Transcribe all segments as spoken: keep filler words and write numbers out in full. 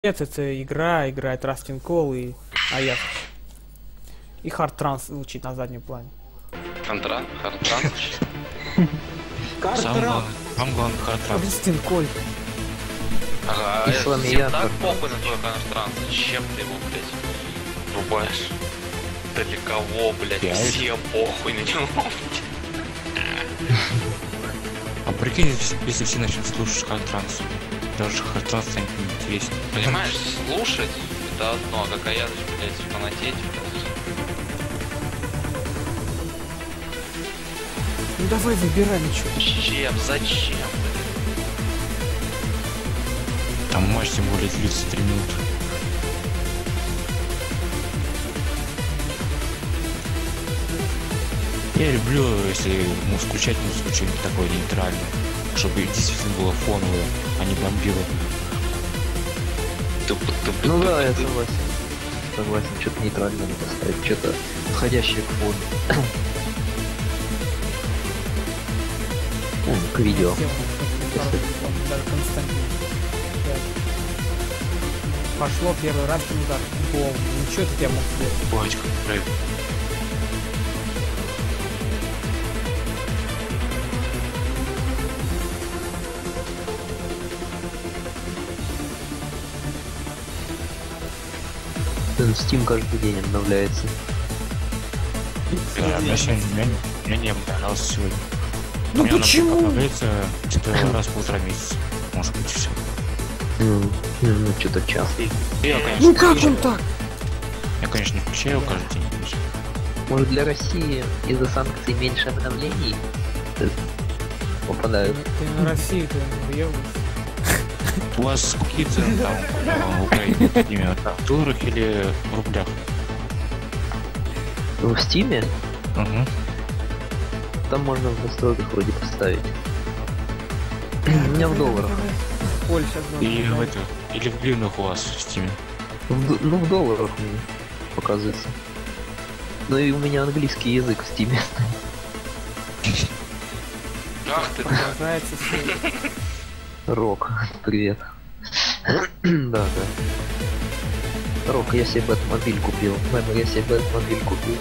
Это игра, играет Rustling Call и Аякс. И Hard Trance звучит на заднем плане. Контра? Hard Trance? Самое главное, Hard Trance. Rustling Call. Ага, всем так похуй на твой Hard Trance. Зачем ты его, блядь, рубаешь? Да для кого, блядь? Всем похуй на него. А прикинь, если все начнут слушать Hard Trance, даже Hard Trance станет интереснее. Понимаешь, слушать это одно, а как я, блядь, фанатеть. Ну давай выбирай ничего. Зачем? Зачем? Там матч тем более длится три минуты. Я люблю, если ну, включать музыку что-нибудь такое нейтральное, чтобы действительно было фоновое, а не бомбило. Ну да, я согласен. Согласен, что-то нейтральное надо ставить, что-то подходящее к фону. К видео. Даже Константин. Пошло первый раз удар. Гол. Ну что ты я мог сделать? Батька, правильно. Steam каждый день обновляется. Да, мне сегодня мне не обновлялся сегодня. Ну почему? Обновляется что-то раз в полтора месяца. Может быть все. Ну, ну что-то часто. Я, конечно, Ну как включаю. он так? Я, конечно, не включаю каждый день. Может, для России из-за санкций меньше обновлений попадают? Ты на Россию, ты въебываешься. У вас какие цены там в Украине? Именно в долларах или в рублях? В Стиме? Угу. Там можно в настройках вроде поставить. У меня в долларах. Оль, сейчас Или в это, или в гривнах у вас в Стиме? В д- ну, в долларах мне показывается. Ну и у меня английский язык в Стиме стоит. Ах ты, Продолжается все. Рок, привет. Да, да. Рок, я себе Бэтмобиль купил. Мэмор, я себе Бэтмобиль купил.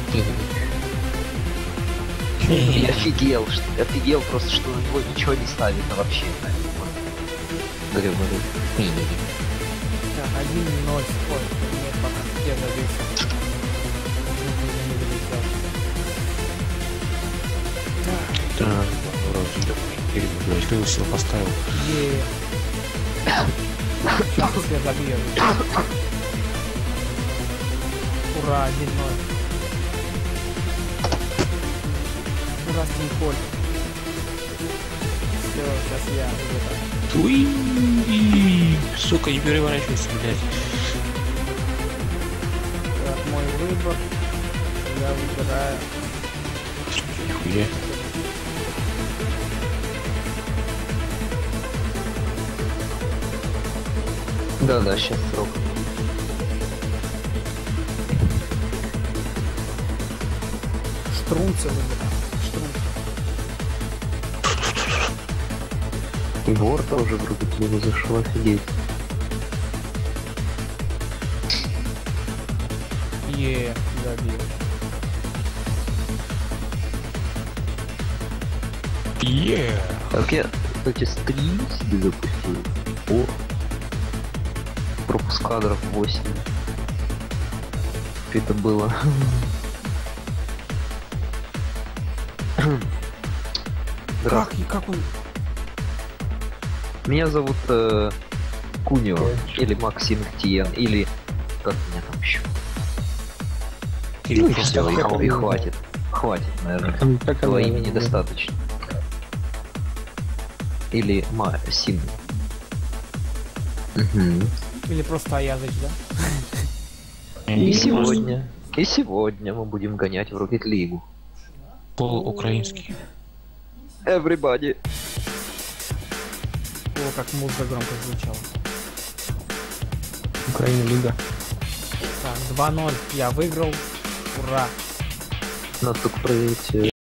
Я офигел, что, офигел просто, что у него ничего не ставит вообще. Говорю, говорю. Так, один ноль. Ой, нет, пока. Я забился. Да, вроде. Или, блядь, ты его сюда поставил. Еее. Сейчас я забью. Ура, один ноль. Ура, Стинколь. Все, сейчас я буду. Уи! Сука, не переворачивайся, блядь. Так, мой выбор. Я выбираю. Нихуя. Да, да, сейчас срок. Штрунцы выбираю. Штрунцы. И вор тоже вроде к нему зашел, офигеть. Еее, забил. Yeah. Так я, кстати, стрим себе запустил. О. Пропуск кадров восемь. Что это было? Как, и как он? Меня зовут э, Кунио, или Максим Тиен, или как меня там еще? Или Ну и просто всё, и, и хватит. Хватит, наверное. Этого имени достаточно. Или Ма Син. Угу. Или просто Аязыч, да? И сегодня, и сегодня мы будем гонять в Rocket League. полуукраинский. Everybody. О, как музыка громко звучала. Украина Лига. Так, два ноль. Я выиграл. Ура. Надо только проверить.